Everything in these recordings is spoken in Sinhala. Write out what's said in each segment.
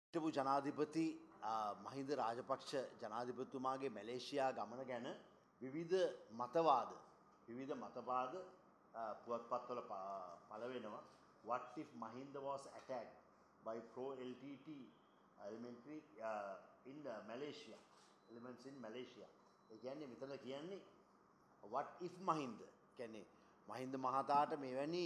හිටපු ජනාධිපති මහින්ද රාජපක්ෂ ජනාධිපතිතුමාගේ මැලේසියා ගමන ගැන විවිධ මතවාද පුවත්පත්වල පළ වෙනවා. What if Mahinda was attacked by pro-LTT elementary in Malaysia? Elements in Malaysia. ඒ කියන්නේ මෙතන කියන්නේ what if Mahinda කියන්නේ මහින්ද මහතාට මෙවැනි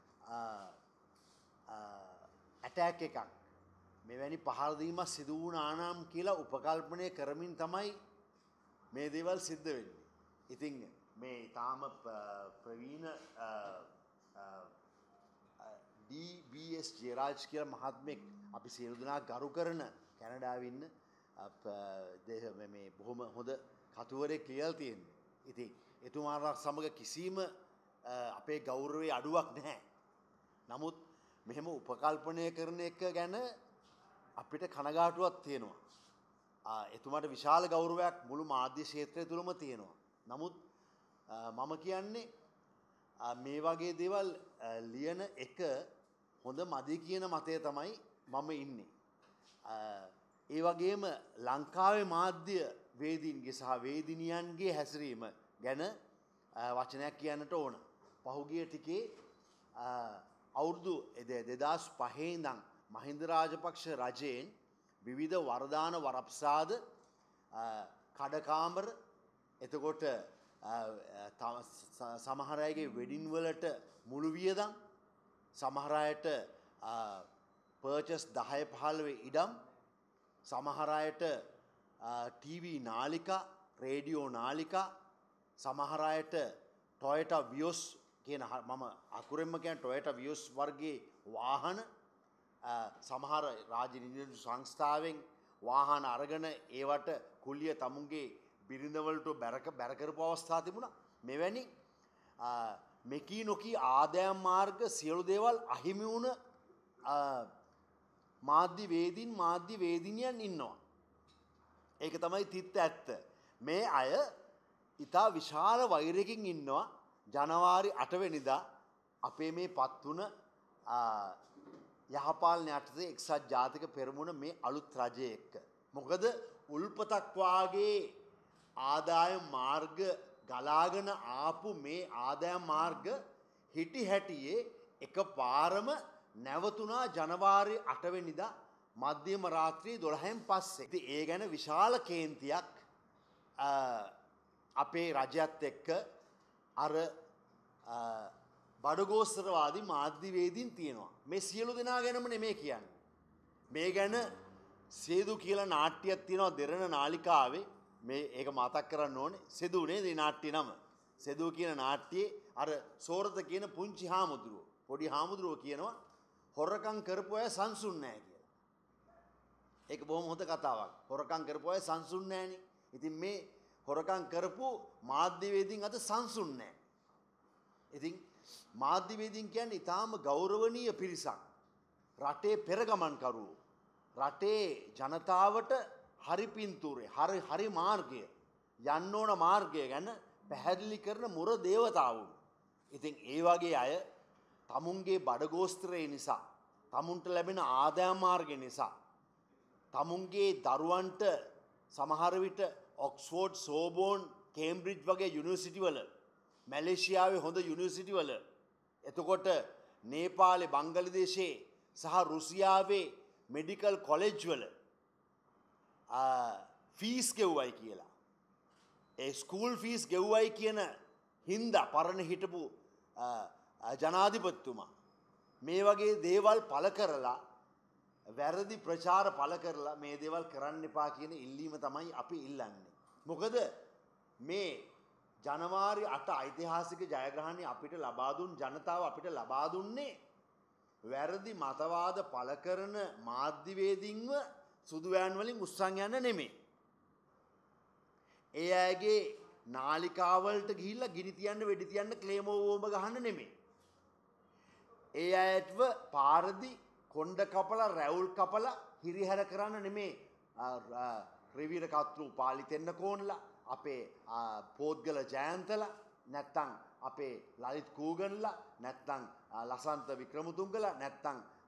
attack එකක් මෙවැනි පහර දීමක් සිදු වුණා නම් කියලා උපකල්පනය කරමින් තමයි මේ දේවල් සිද්ධ වෙන්නේ. ඉතින් මේ තාම ප්‍රවීණ DBS ජයරාජ් කියලා මහත්මයෙක් අපි සියලු දෙනා ගරු කරන කැනඩාවේ ඉන්න මේ බොහොම හොඳ කතුවරයෙක් කියලා තියෙනවා. ඉතින් එතුමාලා සමග කිසිම අපේ ගෞරවයේ අඩුවක් නැහැ. නමුත් මෙහෙම උපකල්පනය කරන එක ගැන අපිට කනගාටුවක් තියෙනවා. එතුමාට විශාල ගෞරවයක් මුළු මාධ්‍ය ක්ෂේත්‍රය තුළම තියෙනවා. නමුත් මම කියන්නේ මේ වගේ දේවල් ලියන එක හොඳ මදි කියන මතය තමයි මම ඉන්නේ. ඒ වගේම ලංකාවේ මාධ්‍ය වේදීන්ගේ සහ වේදිනියන්ගේ හැසිරීම ගැන වචනයක් කියන්නට ඕන. පහුගිය ටිකේ අවුරුදු 2005 ඉඳන් මහින්ද රාජපක්ෂ රජයෙන් විවිධ වරදාන වරප්‍රසාද කඩකාමර එතකොට සමහර අයගේ වෙඩින් වලට මුළු වියදම් සමහර අයට පර්චස් 10 15 ඉඩම් සමහර අයට ටීවී නාලිකා රේඩියෝ නාලිකා සමහර අයට ටොයටා වියොස් කියන මම අකුරෙන්ම කියන ටොයටා වියොස් වර්ගයේ වාහන සමහර රාජ්‍ය නිලධාරී සංස්ථාවෙන් වාහන අරගෙන ඒවට කුලිය තමුන්ගේ බිරිඳවලට බැර කරපු අවස්ථා තිබුණා. මෙවැනි මෙකී නොකී ආදායම් මාර්ග සියලු දේවල් අහිමි වුණ මාධ්‍ය වේදිනියන් ඉන්නවා. ඒක තමයි තිත්ත ඇත්ත. මේ අය ඉතා විශාල වෛරයකින් ඉන්නවා. ජනවාරි 8 වෙනිදා අපේ මේ පත් වුණ යහපාලන යටතේ එක්සත් ජාතික පෙරමුණ මේ අලුත් රජය එක්ක. මොකද උල්පතක් වාගේ ආදායම් මාර්ග ගලාගෙන ආපු මේ ආදායම් මාර්ග හිටි හැටියේ එකපාරම නැවතුණා ජනවාරි 8 වෙනිදා මධ්‍යම රාත්‍රියේ 12න් පස්සේ. ඉතින් ඒ ගැන විශාල කේන්තියක් අපේ රජයත් එක්ක අර බඩගෝස්තරවාදී මාධ්‍යවේදීන් තියෙනවා. මේ සියලු දෙනා ගැනම නෙමෙයි කියන්නේ. මේ ගැන සේදු කියලා නාට්‍යයක් තියෙනවා දෙරණ නාලිකාවේ. මේ ඒක මතක් කරන්න ඕනේ. සෙදු නේද මේ නාට්‍ය නම. සෙදු කියන නාට්‍යයේ අර සෝරත කියන පුංචි හාමුදුරුවෝ පොඩි හාමුදුරුවෝ කියනවා හොරකම් කරපු අය සංසුන් නැහැ කියලා. ඒක බොහොම හොඳ කතාවක්. හොරකම් කරපු අය සංසුන් නැහනේ. ඉතින් මේ හොරකම් කරපු මාධ්‍යවේදීන් අද සංසුන් නැහැ. ඉතින් මාධ්‍යවේදීන් කියන්නේ ඊටාම ගෞරවනීය පිරිසක්. රටේ පෙරගමන්කරුවෝ. රටේ ජනතාවට හරි පින්තූරේ හරි මාර්ගය යන්න ඕන මාර්ගය ගැන පැහැදිලි කරන මුර දේවතාවුන්. ඉතින් ඒ වගේ අය තමුන්ගේ බඩගෝස්තරය නිසා තමුන්ට ලැබෙන ආදායම් මාර්ගය නිසා තමුන්ගේ දරුවන්ට සමහර විට ඔක්ස්ෆෝඩ් සෝබෝන් කේම්බ්‍රිජ් වගේ යුනිවර්සිටි වල මැලේසියාවේ හොඳ යුනිවර්සිටි වල එතකොට නේපාලේ බංගලාදේශයේ සහ රුසියාවේ මෙඩිකල් කොලෙජ් වල ෆීස් ගෙව්වයි කියලා. ඒ ස්කූල් ෆීස් ගෙව්වයි කියන හින්දා පරණ හිටපු ජනාධිපතිතුමා මේ වගේ දේවල් පළ කරලා වැරදි ප්‍රචාර පළ කරලා මේ දේවල් කරන්න එපා කියන ඉල්ලීම තමයි අපි ඉල්ලන්නේ. මොකද මේ ජනවාරි 8 ඓතිහාසික ජයග්‍රහණය අපිට ලබා දුන් ජනතාව අපිට ලබා දුන්නේ වැරදි මතවාද පළ කරන මාධ්‍යවේදීන්ව සුදු වෑන් වලින් උස්සන් යන්න නෙමෙයි. ඒ අයගේ නාලිකාවලට ගිහිල්ලා ගිනි තියන්න වෙඩි තියන්න ක්ලේමෝ වෝම ගහන්න නෙමෙයි. ඒ අයටව පාරදි කොණ්ඩ කපලා රැවුල් කපලා හිරිහැර කරන්න නෙමෙයි. රිවීර කත්රු පාලි තෙන්නකෝන්ලා අපේ පෝද්ගල ජයන්තලා නැත්තම් අපේ ලලිත් කූගන්ලා නැත්තම් ලසන්ත වික්‍රමතුංගලා නැත්තම්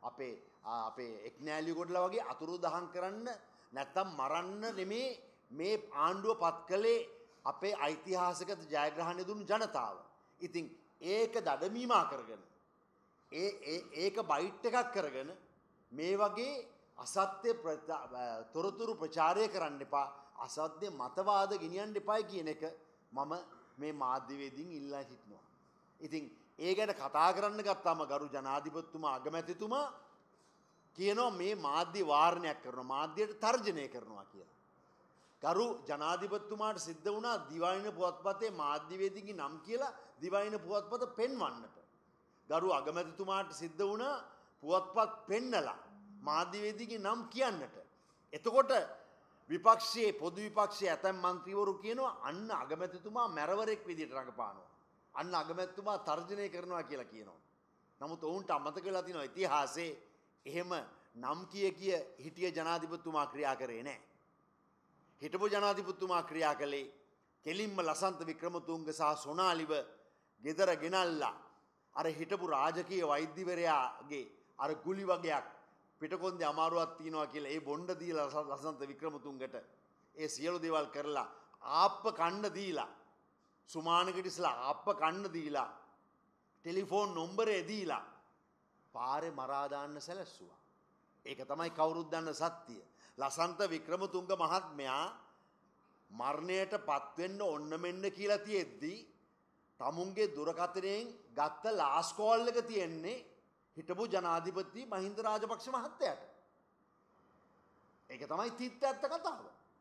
අපේ එක්නෑලියගොඩලා වගේ අතුරුදහන් කරන්න නැත්තම් මරන්න නෙමේ මේ ආණ්ඩුව පත් කළේ අපේ ඓතිහාසික ජයග්‍රහණය දුන්නු ජනතාව. ඉතින් ඒක දඩමීමා කරගෙන ඒක බයිට් එකක් කරගෙන මේ වගේ අසත්‍ය තොරතුරු ප්‍රචාරය කරන්න එපා, අසත්‍ය මතවාද ගෙනියන්න එපා කියන එක මම මේ මාධ්‍යවේදීන් ඉල්ලා හිටිනවා. ඉතින් ඒ ගැන කතා කරන්න ගත්තාම ගරු ජනාධිපතිතුමා අගමැතිතුමා කියනවා මේ මාධ්‍ය වාරණයක් කරනවා, මාධ්‍යයට තර්ජනය කරනවා කියලා. ගරු ජනාධිපතිතුමාට සිද්ධ වුණා දිවයින පුවත්පතේ මාධ්‍යවේදීන්ගේ නම් කියලා දිවයින පුවත්පත පෙන්වන්නට. ගරු අගමැතිතුමාට සිද්ධ වුණා පුවත්පත් පෙන්නලා මාධ්‍යවේදීන්ගේ නම් කියන්නට. එතකොට විපක්ෂයේ පොදු විපක්ෂයේ ඇතැම් മന്ത്രിවරු කියනවා අන්න අගමැතිතුමා මැරවරෙක් විදියට රඟපානවා. අන්න අගමැතිතුමා තර්ජනය කරනවා කියලා කියනවා. නමුත් ඔවුන්ට අමතක වෙලා තියෙනවා ඉතිහාසයේ එහෙම නම් කිය හිටිය ජනාධිපතිතුමා ක්‍රියා කරේ නැහැ. හිටපු ජනාධිපතිතුමා ක්‍රියා කළේ කෙලින්ම ලසන්ත වික්‍රමතුංග සහ සොනාලිව ගෙදර ගෙනල්ලා අර හිටපු රාජකීය වෛද්‍යවරයාගේ අර ගුලි වගයක් පිටකොන්දේ අමාරුවක් තියෙනවා කියලා ඒ බොණ්ඩ දීලා ලසන්ත වික්‍රමතුංගට ඒ සියලු දේවල් කරලා ආප්ප කන්න දීලා සුමානකට ඉස්සලා ආප්ප කන්න දීලා ටෙලිෆෝන් නම්බරේ දීලා පාරේ මරා දාන්න සැලැස්සුවා. ඒක තමයි කවුරුත් දන්න සත්‍යය. ලසන්ත වික්‍රමතුංග මහත්මයා මරණයට පත්වෙන්න ඔන්න මෙන්න කියලා තියෙද්දී තමුන්ගේ දුරකථනයෙන් ගත්ත ලාස් කෝල් එක තියෙන්නේ හිටපු ජනාධිපති මහින්ද රාජපක්ෂ මහත්තයාට. ඒක තමයි තිත්ත ඇත්ත කතාව.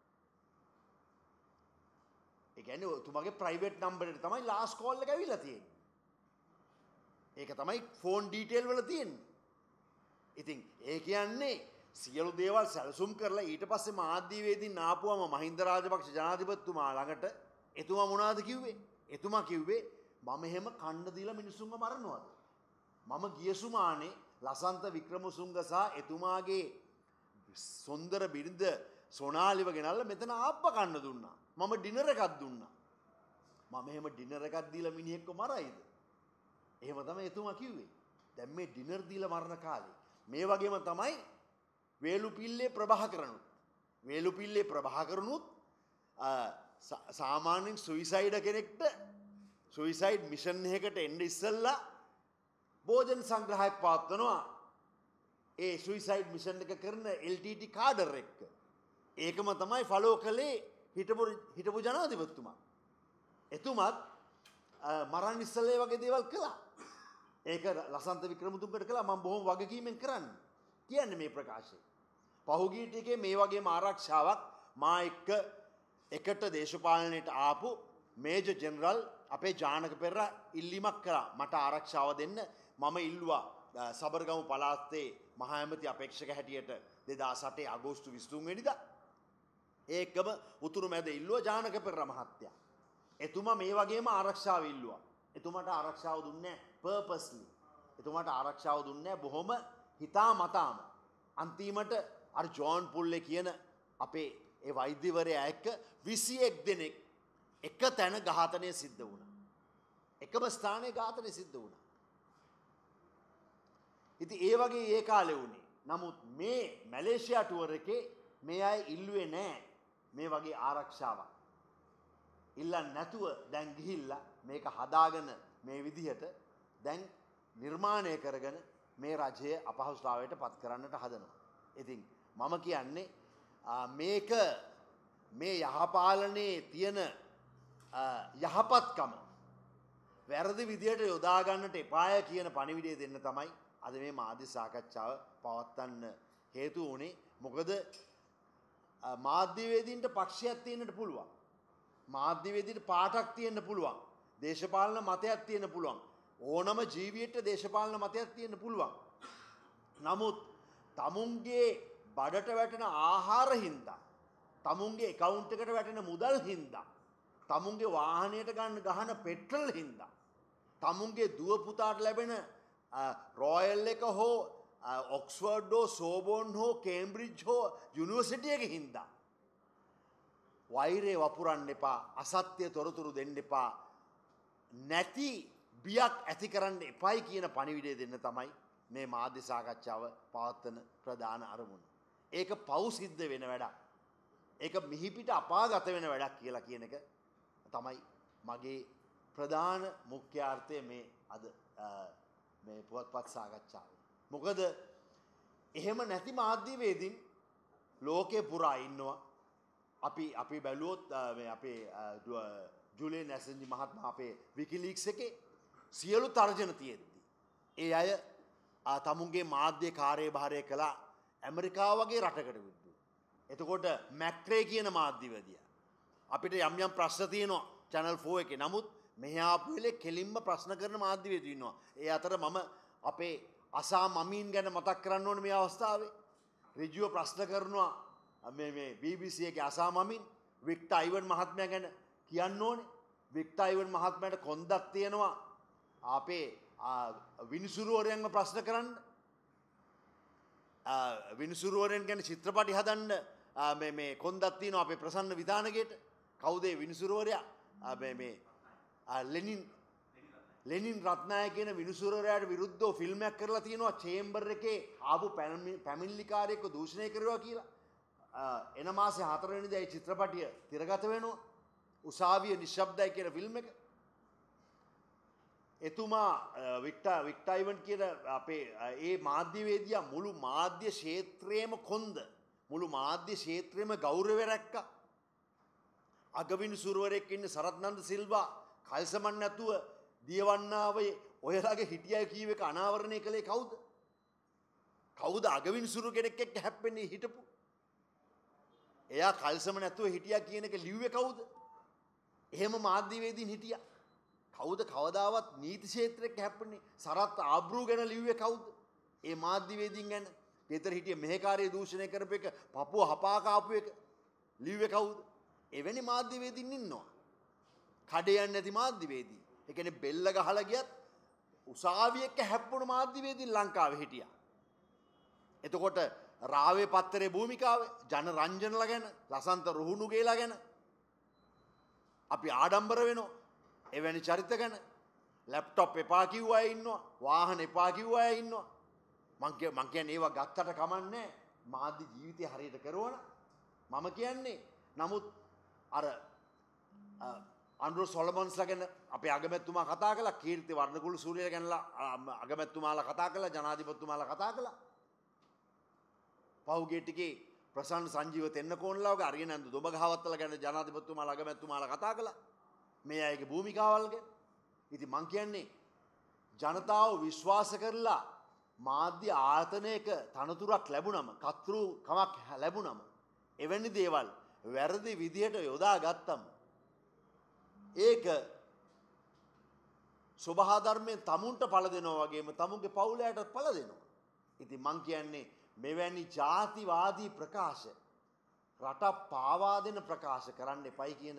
ඒ කියන්නේ ඔතුමාගේ ප්‍රයිවට් නම්බර් එකට තමයි ලාස් කෝල් එක ඇවිල්ලා තියෙන්නේ. ඒක තමයි ෆෝන් ඩීටේල් වල තියෙන්නේ. ඉතින් ඒ කියන්නේ සියලු දේවල් සැලසුම් කරලා ඊට පස්සේ මාධ්‍යවේදීන් ආපුවම මහින්ද රාජපක්ෂ ජනාධිපතිතුමා ළඟට එතුමා මොනවද කිව්වේ? එතුමා කිව්වේ මම එහෙම කන්න දීලා මිනිස්සුන්ව මරනවද? මම ගිය සුමානේ ලසන්ත වික්‍රමසුංග සහ එතුමාගේ සොන්දර බිරිඳ සොනාලිව ගෙනල්ලා මෙතන ආප්ප කන්න දුන්නා. මම ඩිනර් එකක් දුන්නා. මම එහෙම ඩිනර් එකක් දීලා මිනිහෙක්ව මරයිද? එහෙම තමයි එතුමා කිව්වේ. දැන් මේ ඩිනර් දීලා මරන කාලේ මේ වගේම තමයි වේලුපිල්ලේ ප්‍රභාකරනුත් සාමාන්‍යයෙන් සුයිසයිඩ් කෙනෙක්ට සුයිසයිඩ් මිෂන් එකකට එන්න ඉස්සෙල්ලා භෝජන සංග්‍රහයක් පවත්වනවා ඒ සුයිසයිඩ් මිෂන් එක කරන LTT කාඩර් එක්ක. ඒකම තමයි ෆලෝ කළේ හිටපු ජනාධිපතිතුමා. එතුමත් මරන්න ඉස්සෙල්ලා වගේ දේවල් කළා. ඒක ලසන්ත වික්‍රමතුංගට කළා. මම බොහොම වගකීමෙන් කරන්නේ කියන්නේ මේ ප්‍රකාශය. පහුගිය ටිකේ මේ වගේම ආරක්ෂාවක් මා එකට දේශපාලනයට ආපු මේජර් ජෙනරල් අපේ ජානක පෙරේරා ඉල්ලීමක් කළා. මට ආරක්ෂාව දෙන්න. මම ඉල්ලුවා සබරගමු පළාතේ මහා ඇමති අපේක්ෂක හැටියට 2008 අගෝස්තු 23 වෙනිදා. ඒකම උතුරු මැද ඉල්ලුවා ජානක පෙරේරා මහත්තයා. එතුමා මේ වගේම ආරක්ෂාව ඉල්ලුවා. එතුමාට ආරක්ෂාව දුන්නේ පර්පස්ලි. එතුමාට ආරක්ෂාව දුන්නේ බොහොම හිතාමතාම. අන්තිමට අර ජෝන් පුල්ලේ කියන අපේ ඒ වෛද්‍යවරයා එක්ක 21 දෙනෙක් එක තැන ඝාතනය සිද්ධ වුණා. එකම ස්ථානයේ ඝාතනය සිද්ධ වුණා. ඉතින් ඒ වගේ ඒ කාලේ වුණේ. නමුත් මේ මැලේසියා ටුවර් එකේ මේ අය ඉල්ලුවේ නැහැ මේ වගේ ආරක්ෂාවක්. ඉල්ලන්නේ නැතුව දැන් ගිහිල්ලා මේක හදාගෙන මේ විදිහට දැන් නිර්මාණය කරගෙන මේ රජය අපහසුතාවයට පත් කරන්නට හදනවා. ඉතින් මම කියන්නේ මේක මේ යහපාලනයේ තියෙන යහපත්කම වැරදි විදියට යොදා ගන්නට එපාය කියන පණිවිඩය දෙන්න තමයි අද මේ මාධ්‍ය සාකච්ඡාව පවත්වන්න හේතු වුණේ. මොකද මාධ්‍යවේදීන්ට පක්ෂයක් තියෙන්නට පුළුවන්. මාධ්‍යවේදීන්ට පාටක් තියෙන්න පුළුවන්. දේශපාලන මතයක් තියෙන්න පුළුවන්. ඕනම ජීවියට දේශපාලන මතයක් තියෙන්න පුළුවන්. නමුත් තමුන්ගේ බඩට වැටෙන ආහාර හින්දා, තමුන්ගේ account එකට වැටෙන මුදල් හින්දා, තමුන්ගේ වාහනයට ගහන පෙට්‍රල් හින්දා, තමුන්ගේ දුව පුතාට ලැබෙන රොයල් එක හෝ ඔක්ස්ෆර්ඩ් හෝ සෝබෝන් හෝ කේම්බ්‍රිජ් හෝ යුනිවර්සිටි එක හින්දා වෛරය වපුරන්න එපා, අසත්‍ය තොරතුරු දෙන්න එපා, නැති බියක් ඇති කරන්න එපයි කියන පණිවිඩය දෙන්න තමයි මේ මාධ්‍ය සාකච්ඡාව පවත්වන ප්‍රධාන අරමුණ. ඒක පව් සිද්ධ වෙන වැඩක්. ඒක මිහිපිට අපාගත වෙන වැඩක් කියලා කියන එක තමයි මගේ ප්‍රධාන මුඛ්‍යාර්ථය මේ අද මේ පුවත්පත් සාකච්ඡාව. මොකද එහෙම නැති මාධ්‍යවේදීන් ලෝකේ පුරා ඉන්නවා. අපි බැලුවොත් මේ අපේ ජුලියන් ඇසෙන්ජි මහත්මයා අපේ විකිලීක්ස් එකේ සියලු තර්ජන තියෙද්දි ඒ අය තමුන්ගේ මාධ්‍ය කාර්යභාරය කළා ඇමරිකාව වගේ රටකට විරුද්ධව. එතකොට මැක්‍රේ කියන මාධ්‍යවේදියා අපිට යම් යම් ප්‍රශ්න තියෙනවා channel 4 එකේ. නමුත් මෙහි ආපු වෙලේ කෙලින්ම ප්‍රශ්න කරන මාධ්‍යවේදියෝ ඉන්නවා. ඒ අතර මම අපේ අසා මමීන් ගැන මතක් කරන්න ඕනේ මේ අවස්ථාවේ. ඍජුව ප්‍රශ්න කරනවා මේ BBC එකේ අසා මමීන් වික්ටර් අයිවන් මහත්මයා ගැන කියන්න ඕනේ. වික්ටර් අයිවන් මහත්මයාට කොන්දක් තියෙනවා අපේ විනිසුරුවරයන්ව ප්‍රශ්න කරන්න. විනිසුරුවරයන් ගැන චිත්‍රපටි හදන්න මේ කොන්දක් තියෙනවා අපේ ප්‍රසන්න විධානගේට. කවුද ඒ විනිසුරුවරයා? මේ ලෙනින් රත්නායක කියන විනිසුරුවරයාට විරුද්ධව ෆිල්ම් එකක් කරලා තියෙනවා චේම්බර් එකේ ආපු පැමිණිලිකාරයෙක්ව දූෂණය කරුවා කියලා. එන මාසේ 4 වෙනිදා ඒ චිත්‍රපටිය තිරගත වෙනවා. උසාවිය නිශ්ශබ්දයි කියන ෆිල්ම් එක. එතුමා වික්ටර් අයිවන් කියන අපේ ඒ මාධ්‍යවේදියා මුළු මාධ්‍ය ක්ෂේත්‍රයේම කොන්ද මුළු මාධ්‍ය ක්ෂේත්‍රයේම ගෞරවය රැක්කා. අගවිනිසුරුවරයෙක් ඉන්න සරත්නන්ද සිල්වා කල්සමන් නැතුව දියවන්නාවේ ඔයලාගේ හිටියයි කීව එක අනාවරණය කළේ කවුද? කවුද අගවිනිසුරු කෙනෙක් එක්ක හැප්පෙන්නේ හිටපු? එයා කල්සම නැතුව හිටියා කියන එක ලිව්වේ කවුද? එහෙම මාධ්‍යවේදීන් හිටියා. කවුද කවදාවත් නීති ක්ෂේත්‍රයක හැප්පෙන්නේ? සරත් ආබ්‍රූ ගැන ලිව්වේ කවුද? ඒ මාධ්‍යවේදීන් ගැන. ගෙදර හිටිය මෙහෙකාරී දූෂණය කරපු එක, පපුව හපා කාපු එක ලිව්වේ කවුද? එවැනි මාධ්‍යවේදීන් ඉන්නවා. කඩේ යන්නේ නැති මාධ්‍යවේදී. ඒ කියන්නේ බෙල්ල ගහලා ගියත් උසාවියක හැප්පුණු මාධ්‍යවේදීන් ලංකාවේ හිටියා. එතකොට රාවේ පත්තරේ භූමිකාවේ ජනරංජනලා ගැන, ලසන්ත රුහුණුගේලා ගැන අපි ආඩම්බර වෙනවා. එවැනි චරිත ගැන ලැප්ටොප් එපා කිව්ව අය ඉන්නවා, වාහන එපා කිව්ව අය ඉන්නවා. මං කියන්නේ ඒවා ගත්තට කමන්නේ මාධ්‍ය ජීවිතය හරියට කරවන. මම කියන්නේ නමුත් අර අන්ඩ්‍රූ සොලමන්ස්ලා ගැන අපේ අගමැතිතුමා කතා කළා, කීර්ති වර්ණකුළු සූරිය ගැනලා අගමැතිතුමාලා කතා කළා, ජනාධිපතිතුමාලා කතා කළා. පහුගිය ටිකේ ප්‍රසන්න සංජීව තෙන්නකෝන්ලා වගේ අරියනන්ද දොඹගහවත්තලා ගැන ජනාධිපතිතුමාලා අගමැතිතුමාලා කතා කළා. මේ අයගේ භූමිකාවල් ගැන. ඉතින් මං කියන්නේ ජනතාව විශ්වාස කරලා මාධ්‍ය ආයතනයක තනතුරක් ලැබුණම, කර්තෘකමක් ලැබුණම එවැනි දේවල් වැරදි විදිහට යොදා ගත්තම ඒක සබහා ධර්මයෙන් තමුන්ට පළ දෙනවා වගේම තමුන්ගේ පවුලයට පළ දෙනවා. ඉතින් මං කියන්නේ මෙවැනි ජාතිවාදී ප්‍රකාශ රට පාවා දෙන ප්‍රකාශ කරන්න එපයි කියන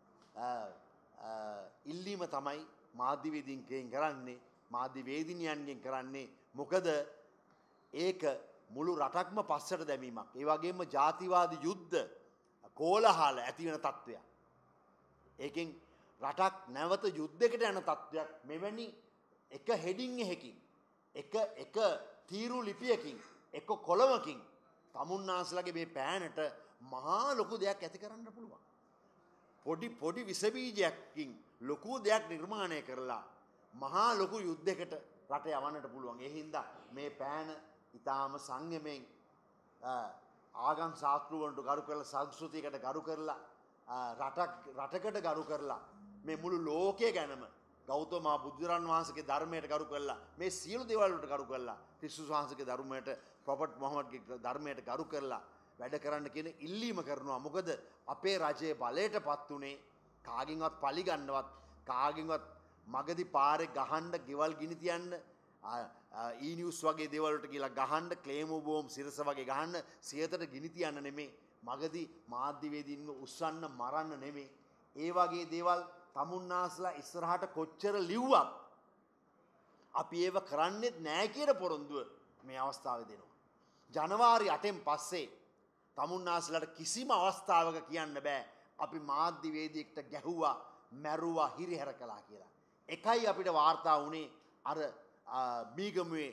ඉල්ලීම තමයි මාධ්‍යවේදීන්ගෙන් කරන්නේ, මාධ්‍යවේදිනියන්ගෙන් කරන්නේ. මොකද ඒක මුළු රටක්ම පස්සට දැමීමක්. ඒ වගේම ජාතිවාදී යුද්ධ කෝලහල ඇති වෙන තත්ත්වයක්. ඒකෙන් රටක් නැවත යුද්ධයකට යන තත්ත්වයක් මෙවැනි එක හෙඩින් එකකින්, එක තීරු ලිපියකින්, එක කොළමකින් තමුන්නාස්ලගේ මේ පෑනට මහා ලොකු දෙයක් ඇති කරන්න පුළුවන්. පොඩි විස බීජයකින් ලොකු දෙයක් නිර්මාණය කරලා මහා ලොකු යුද්ධයකට රට යවන්නට පුළුවන්. ඒ හින්දා මේ පෑන ඊටාම සංයමයෙන් ආගම් ශාස්ත්‍රවලට ගරු කරලා, සංස්කෘතියකට ගරු කරලා, රටකට ගරු කරලා, මේ මුළු ලෝකයේ ගැනම ගෞතම බුදුරන් වහන්සේගේ ධර්මයට ගරු කරලා, මේ සියලු දේවල් වලට ගරු කරලා, ක්‍රිස්තුස් වහන්සේගේ ධර්මයට, ප්‍රොෆට් මොහමඩ්ගේ ධර්මයට ගරු කරලා වැඩ කරන්න කියන ඉල්ලීම කරනවා. මොකද අපේ රජයේ බලයටපත් උනේ කාගෙන්වත් පලි ගන්නවත්, කාගෙන්වත් මගදී පාරේ ගහන්න, ගෙවල් ගිනි තියන්න, ඊනිවුස් වගේ දේවල් වලට කියලා ගහන්න, ක්ලේමෝ බෝම් සිරස වගේ ගහන්න, සියතට ගිනි තියන්න නෙමෙයි. මගදී මාධ්‍යවේදීන්ව උස්සන්න, මරන්න නෙමෙයි. ඒ වගේ දේවල් තමුන්නාස්ලා ඉස්සරහට කොච්චර ලිව්වත් අපි ඒව කරන්නේත් නෑ කියන පොරොන්දුව මේ අවස්ථාවේ දෙනවා. ජනවාරි 8න් පස්සේ තමුන්නාස්ලාට කිසිම අවස්ථාවක කියන්න බෑ අපි මාධ්‍යවේදියෙක්ට ගැහුවා, මැරුවා, හිරිහැර කළා කියලා. එකයි අපිට වාර්තා වුණේ අර මීගමුවේ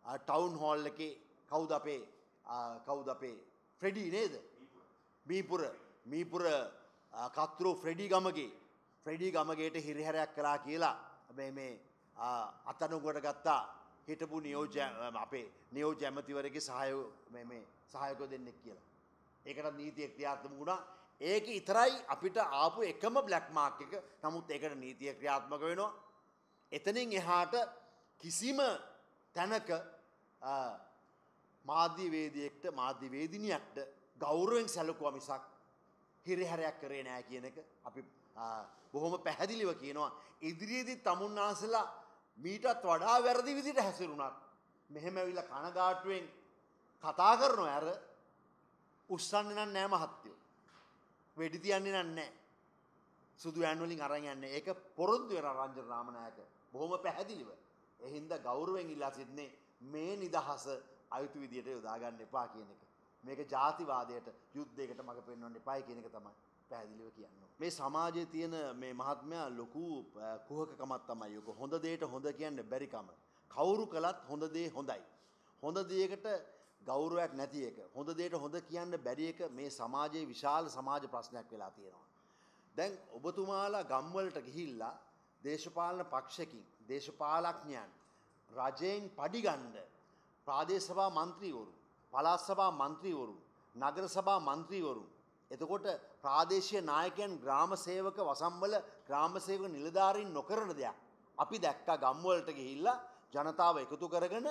ටවුන් හෝල් එකේ කවුද අපේ ෆ්‍රෙඩි නේද? මීපුර කත්රු ෆ්‍රෙඩි ගමගේට හිරිහැරයක් කළා කියලා මේ අතනුගට ගත්තා හිටපු අපේ නියෝජ්‍ය ඇමතිවරගේ සහායකයෝ දෙන්නෙක් කියලා. ඒකට නීතියක් ක්‍රියාත්මක වුණා. ඒක විතරයි අපිට ආපු එකම බ්ලැක් මාක් එක. නමුත් ඒකට නීතිය ක්‍රියාත්මක වෙනවා. එතනින් එහාට කිසිම තැනක මාධ්‍යවේදියෙක්ට මාධ්‍යවේදිනියක්ට ගෞරවයෙන් සැලකුවා මිසක් හිරිහැරයක් කරේ නෑ කියන එක අපි බොහොම පැහැදිලිව කියනවා. ඉදිරියේදී තමුන්නාසලා මීටත් වඩා වැරදි විදිහට හැසිරුණත් මෙහෙම ඇවිල්ලා කනගාටුවෙන් කතා කරනවා අර උස්සන්නේ නෑ මහත්තයෝ. වෙඩි තියන්නේ නෑ. සුදු ඇන් වලින් අරන් යන්නේ. ඒක පොරොන්දු වෙන රංජන රාමනායක බොහොම පැහැදිලිව. ඒ හින්දා ගෞරවයෙන් ඉල්ලා සිටින්නේ මේ නිදහස අයුතු විදියට යොදා ගන්න එපා කියන එක. මේක ජාතිවාදයට යුද්ධයකට මඟ පෙන්වන්න එපායි කියන එක තමයි පැහැදිලිව කියන්නේ. මේ සමාජයේ තියෙන මේ මහත්මයා ලොකු කුහකකමක් තමයි ඔක. හොඳ දෙයට හොඳ කියන්න බැරිකම. කවුරු කළත් හොඳ දේ හොඳයි. හොඳ දෙයකට ගෞරවයක් නැති එක. හොඳ දෙයට හොඳ කියන්න බැරි එක මේ සමාජයේ විශාල සමාජ ප්‍රශ්නයක් වෙලා තියෙනවා. දැන් ඔබතුමාලා ගම්වලට ගිහිල්ලා දේශපාලන පක්ෂකින් දේශපාලඥයන් රජයෙන් පඩි ගන්න ප්‍රාදේශ සභා මන්ත්‍රීවරු, පළාත් සභා මන්ත්‍රීවරු, නගර සභා මන්ත්‍රීවරු, එතකොට ප්‍රාදේශීය නායකයන් ග්‍රාම සේවක වසම්වල ග්‍රාම සේවක නිලධාරීන් නොකරන දෙයක් අපි දැක්කා. ගම්වලට ගිහිල්ලා ජනතාව එකතු කරගෙන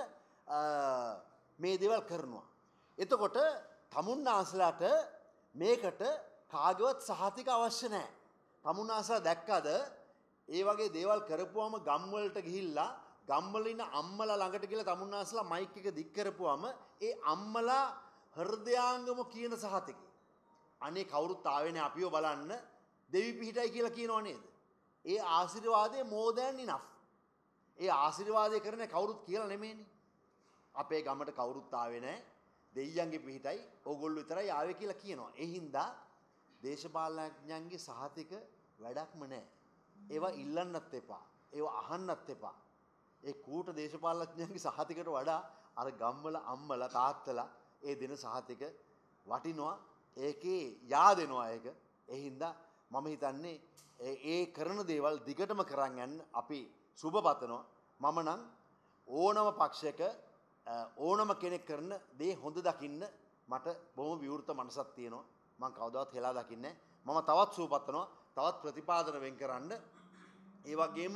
මේ දේවල් කරනවා. එතකොට තමුන්නාන්සලාට මේකට කාගවත් සහතික අවශ්‍ය නැහැ. තමුන්නාන්සලා දැක්කද ඒ වගේ දේවල් කරපුවම ගම්වලට ගිහිල්ලා ගම්වල ඉන්න අම්මලා ළඟට ගිහලා තමුන්නාන්සලා මයික් එක දික් කරපුවම ඒ අම්මලා හෘදයාංගම කියන සහතිකේ අනේ කවුරුත් ආවේනේ අපිව බලන්න දෙවි පිහිටයි කියලා කියනව නේද? ඒ ආශිර්වාදයේ more than enough. ඒ ආශිර්වාදය කරන්නේ කවුරුත් කියලා නෙමෙයිනේ. අපේ ගමට කවුරුත් ආවේ නැහැ. දෙයියන්ගේ පිහිටයි ඕගොල්ලෝ විතරයි ආවේ කියලා කියනවා. ඒ හින්දා දේශපාලඥයන්ගේ සහතික වැඩක්ම නැහැ. ඒවා ඉල්ලන්නත් එපා. ඒවා අහන්නත් එපා. ඒ කූට දේශපාලඥයන්ගේ සහතිකට වඩා අර ගම්වල අම්මලා තාත්තලා ඒ දෙන සහතික වටිනවා. ඒකේ yaadෙනවා ඒක. ඒ හින්දා මම හිතන්නේ ඒ කරන දේවල් දිගටම කරන් යන්න අපි සුබ පතනවා. මම නම් ඕනම පක්ෂයක ඕනම කෙනෙක් කරන දේ හොඳ දකින්න මට බොහොම විවෘත මනසක් තියෙනවා. මම කවදාවත් හෙලා දකින්නේ නැහැ. මම තවත් සුබ පතනවා. තවත් ප්‍රතිපාදන වෙන් කරන්න. ඒ වගේම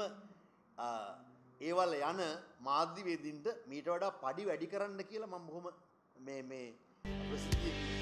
ඒවල යන මාධ්‍යවේදීන්ට මීට වඩා පඩි වැඩි කරන්න කියලා මම බොහොම මේ ප්‍රසිද්ධිය